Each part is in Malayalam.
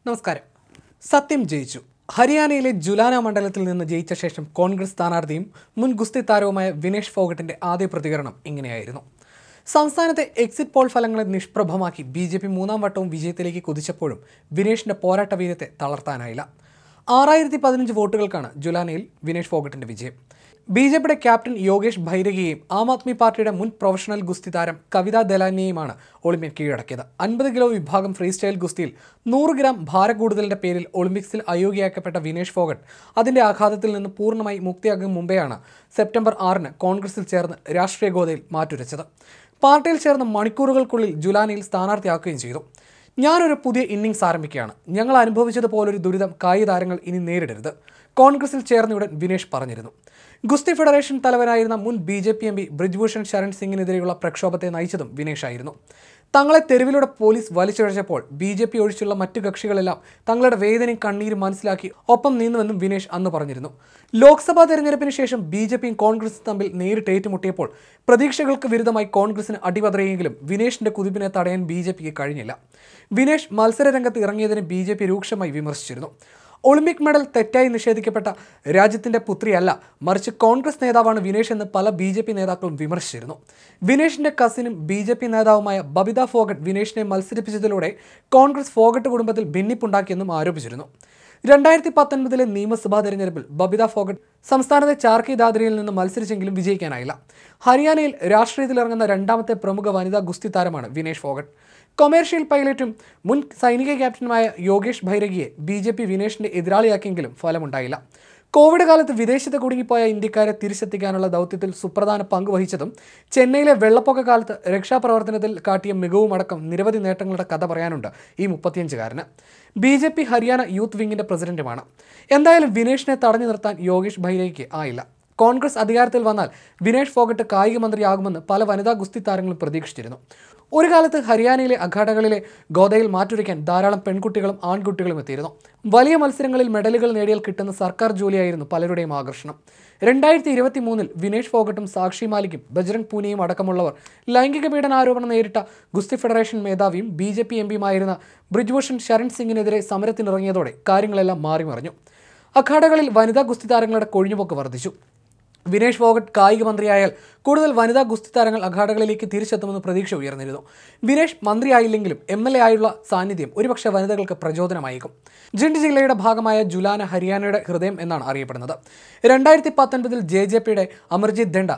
നമസ്കാരം. സത്യം ജയിച്ചു. ഹരിയാനയിലെ ജുലാന മണ്ഡലത്തിൽ നിന്ന് ജയിച്ച ശേഷം കോൺഗ്രസ് സ്ഥാനാർത്ഥിയും മുൻ ഗുസ്തി താരവുമായ വിനേഷ് ഫോഗട്ടിന്റെ ആദ്യ പ്രതികരണം ഇങ്ങനെയായിരുന്നു. സംസ്ഥാനത്തെ എക്സിറ്റ് പോൾ ഫലങ്ങളെ നിഷ്പ്രഭമാക്കി BJP മൂന്നാം വട്ടവും വിജയത്തിലേക്ക് കുതിച്ചപ്പോഴും വിനേഷിന്റെ പോരാട്ട വീര്യത്തെ തളർത്താനായില്ല. 6015 വോട്ടുകൾക്കാണ് ജുലാനയിൽ വിനേഷ് ഫോഗട്ടിന്റെ വിജയം. BJPയുടെ ക്യാപ്റ്റൻ യോഗേഷ് ഭൈരഗിയെയും ആം ആദ്മി പാർട്ടിയുടെ മുൻ പ്രൊഫഷണൽ ഗുസ്തി താരം കവിത ദലാനിയെയുമാണ് ഒളിമ്പ്യൻ കീഴടക്കിയത്. 50 കിലോ വിഭാഗം ഫ്രീ സ്റ്റൈൽ ഗുസ്തിയിൽ 100 ഗ്രാം ഭാരക്കൂടുതലിന്റെ പേരിൽ ഒളിമ്പിക്സിൽ അയോഗ്യയാക്കപ്പെട്ട വിനേഷ് ഫോഗട്ട് അതിന്റെ ആഘാതത്തിൽ നിന്ന് പൂർണ്ണമായി മുക്തിയാകും മുമ്പെയാണ് സെപ്റ്റംബർ 6-ന് കോൺഗ്രസിൽ ചേർന്ന് രാഷ്ട്രീയ ഗോതയിൽ മാറ്റുരച്ചത്. പാർട്ടിയിൽ ചേർന്ന് മണിക്കൂറുകൾക്കുള്ളിൽ ജുലാനയിൽ സ്ഥാനാർത്ഥിയാക്കുകയും ചെയ്തു. ഞാനൊരു പുതിയ ഇന്നിംഗ്സ് ആരംഭിക്കുകയാണ്. ഞങ്ങൾ അനുഭവിച്ചതുപോലൊരു ദുരിതം കായിക താരങ്ങൾ ഇനി നേരിടരുത്, കോൺഗ്രസിൽ ചേർന്നയുടൻ വിനേഷ് പറഞ്ഞിരുന്നു. ഗുസ്തി ഫെഡറേഷൻ തലവനായിരുന്ന മുൻ BJP MP ബ്രിജ്ഭൂഷൺ ശരൺ സിംഗിനെതിരെയുള്ള പ്രക്ഷോഭത്തെ നയിച്ചതും വിനേഷായിരുന്നു. തങ്ങളെ തെരുവിലൂടെ പോലീസ് വലിച്ചിഴച്ചപ്പോൾ BJP ഒഴിച്ചുള്ള മറ്റു കക്ഷികളെല്ലാം തങ്ങളുടെ വേദനയും കണ്ണീരും മനസ്സിലാക്കി ഒപ്പം നിന്നുവെന്നും വിനേഷ് അന്ന് പറഞ്ഞിരുന്നു. ലോക്സഭാ തെരഞ്ഞെടുപ്പിന് ശേഷം BJPയും കോൺഗ്രസും തമ്മിൽ നേരിട്ട് ഏറ്റുമുട്ടിയപ്പോൾ പ്രതീക്ഷകൾക്ക് വിരുദ്ധമായി കോൺഗ്രസിന് അടിപതറിയെങ്കിലും വിനേഷിന്റെ കുതിപ്പിനെ തടയാൻ BJPക്ക് കഴിഞ്ഞില്ല. വിനേഷ് മത്സരരംഗത്ത് ഇറങ്ങിയതിന് BJP രൂക്ഷമായി വിമർശിച്ചിരുന്നു. ഒളിമ്പിക് മെഡൽ തെറ്റായി നിഷേധിക്കപ്പെട്ട രാജ്യത്തിന്റെ പുത്രിയല്ല, മറിച്ച് കോൺഗ്രസ് നേതാവാണ് വിനേഷ് എന്ന് പല BJP നേതാക്കളും വിമർശിച്ചിരുന്നു. വിനേഷിന്റെ കസിനും BJP നേതാവുമായ ബബിത ഫോഗട്ട് വിനേഷിനെ മത്സരിപ്പിച്ചതിലൂടെ കോൺഗ്രസ് ഫോഗട്ട് കുടുംബത്തിൽ ഭിന്നിപ്പുണ്ടാക്കിയെന്നും ആരോപിച്ചിരുന്നു. 2019 നിയമസഭാ തെരഞ്ഞെടുപ്പിൽ ബബിത ഫോഗട്ട് സംസ്ഥാനത്തെ ചാർക്കി ദാദ്രിയിൽ നിന്ന് മത്സരിച്ചെങ്കിലും വിജയിക്കാനായില്ല. ഹരിയാനയിൽ രാഷ്ട്രീയത്തിലിറങ്ങുന്ന രണ്ടാമത്തെ പ്രമുഖ വനിതാ ഗുസ്തി താരമാണ് വിനേഷ് ഫോഗട്ട്. കൊമേഴ്ഷ്യൽ പൈലറ്റും മുൻ സൈനിക ക്യാപ്റ്റനുമായ യോഗേഷ് ഭൈരഗിയെ BJP വിനേഷിന്റെ എതിരാളിയാക്കിയെങ്കിലും ഫലമുണ്ടായില്ല. കോവിഡ് കാലത്ത് വിദേശത്ത് കുടുങ്ങിപ്പോയ ഇന്ത്യക്കാരെ തിരിച്ചെത്തിക്കാനുള്ള ദൗത്യത്തിൽ സുപ്രധാന പങ്ക് വഹിച്ചതും ചെന്നൈയിലെ വെള്ളപ്പൊക്ക കാലത്ത് രക്ഷാപ്രവർത്തനത്തിൽ കാട്ടിയ മികവുമടക്കം നിരവധി നേട്ടങ്ങളുടെ കഥ പറയാനുണ്ട് ഈ 35-കാരന്. BJP ഹരിയാന യൂത്ത് വിങ്ങിന്റെ പ്രസിഡന്റുമാണ്. എന്തായാലും വിനേഷിനെ തടഞ്ഞു നിർത്താൻ യോഗേഷ് ഭൈരഗിക്ക് ആയില്ല. കോൺഗ്രസ് അധികാരത്തിൽ വന്നാൽ വിനേഷ് ഫോഗട്ട് കായിക മന്ത്രിയാകുമെന്ന് പല വനിതാ ഗുസ്തി താരങ്ങളും പ്രതീക്ഷിച്ചിരുന്നു. ഒരു കാലത്ത് ഹരിയാനയിലെ അഖാഡകളിലെ ഗോദയിൽ മാറ്റുരയ്ക്കാൻ ധാരാളം പെൺകുട്ടികളും ആൺകുട്ടികളും എത്തിയിരുന്നു. വലിയ മത്സരങ്ങളിൽ മെഡലുകൾ നേടിയാൽ കിട്ടുന്ന സർക്കാർ ജോലിയായിരുന്നു പലരുടെയും ആകർഷണം. 2023 വിനേഷ് ഫോഗട്ടും സാക്ഷി മാലിക്കും ബജ്രംഗ് പൂനിയയും അടക്കമുള്ളവർ ലൈംഗിക പീഡനാരോപണം നേരിട്ട ഗുസ്തി ഫെഡറേഷൻ മേധാവിയും BJP MPയുമായിരുന്ന ബ്രിജ്ഭൂഷൺ ശരൺ സിംഗിനെതിരെ സമരത്തിനിറങ്ങിയതോടെ കാര്യങ്ങളെല്ലാം മാറിമറിഞ്ഞു. അഖാഡകളിൽ വനിതാ ഗുസ്തി താരങ്ങളുടെ കൊഴിഞ്ഞുപോക്ക് വർദ്ധിച്ചു. വിനേഷ് ഫോഗട്ട് കായിക മന്ത്രിയായാൽ കൂടുതൽ വനിതാ ഗുസ്തി താരങ്ങൾ അഖാഡകളിലേക്ക് തിരിച്ചെത്തുമെന്ന് പ്രതീക്ഷ ഉയർന്നിരുന്നു. വിനേഷ് മന്ത്രിയായില്ലെങ്കിലും MLA ആയുള്ള സാന്നിധ്യം ഒരുപക്ഷെ വനിതകൾക്ക് പ്രചോദനമായേക്കും. ജിണ്ട് ജില്ലയുടെ ഭാഗമായ ജുലാന ഹരിയാനയുടെ ഹൃദയം എന്നാണ് അറിയപ്പെടുന്നത്. 2019 JJPയുടെ അമർജിത് ദണ്ഡ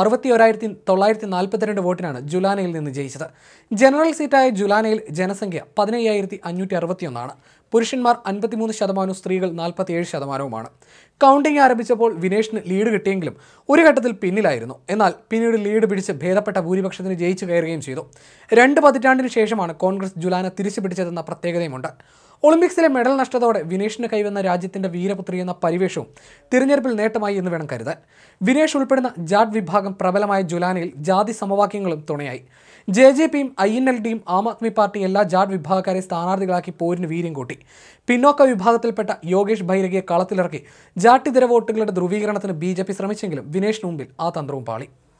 61,942 വോട്ടിനാണ് ജുലാനയിൽ നിന്ന് ജയിച്ചത്. ജനറൽ സീറ്റായ ജുലാനയിൽ ജനസംഖ്യ 15,561. പുരുഷന്മാർ 53%, സ്ത്രീകൾ 47%. കൗണ്ടിംഗ് ആരംഭിച്ചപ്പോൾ വിനേഷിന് ലീഡ് കിട്ടിയെങ്കിലും ഒരു ഘട്ടത്തിൽ പിന്നിലായിരുന്നു. എന്നാൽ പിന്നീട് ലീഡ് പിടിച്ച് ഭേദപ്പെട്ട ഭൂരിപക്ഷത്തിന് ജയിച്ചു കയറുകയും ചെയ്തു. 2 പതിറ്റാണ്ടിന് ശേഷമാണ് കോൺഗ്രസ് ജുലാന തിരിച്ചു പിടിച്ചതെന്ന പ്രത്യേകതയുമുണ്ട്. ഒളിമ്പിക്സിലെ മെഡൽ നഷ്ടത്തോടെ വിനേഷിന് കൈവന്ന രാജ്യത്തിന്റെ വീരപുത്രി എന്ന പരിവേഷവും തിരഞ്ഞെടുപ്പിൽ നേട്ടമായി എന്ന് വേണം കരുതാൻ. വിനേഷ് ഉൾപ്പെടുന്ന ജാട്ട് വിഭാഗം പ്രബലമായ ജുലാനയിൽ ജാതി സമവാക്യങ്ങളും തുണയായി. JJPയും INLDയും ആം ആദ്മി പാർട്ടി എല്ലാ ജാട്ട് വിഭാഗക്കാരെ സ്ഥാനാർത്ഥികളാക്കി പോരിന് വീര്യം കൂട്ടി. പിന്നോക്ക വിഭാഗത്തിൽപ്പെട്ട യോഗേഷ് ഭൈരഗിയെ കളത്തിലിറക്കി ജാട്ടിതര വോട്ടുകളുടെ ധ്രുവീകരണത്തിന് BJP ശ്രമിച്ചെങ്കിലും വിനേഷിന് മുമ്പിൽ ആ തന്ത്രവും പാളി.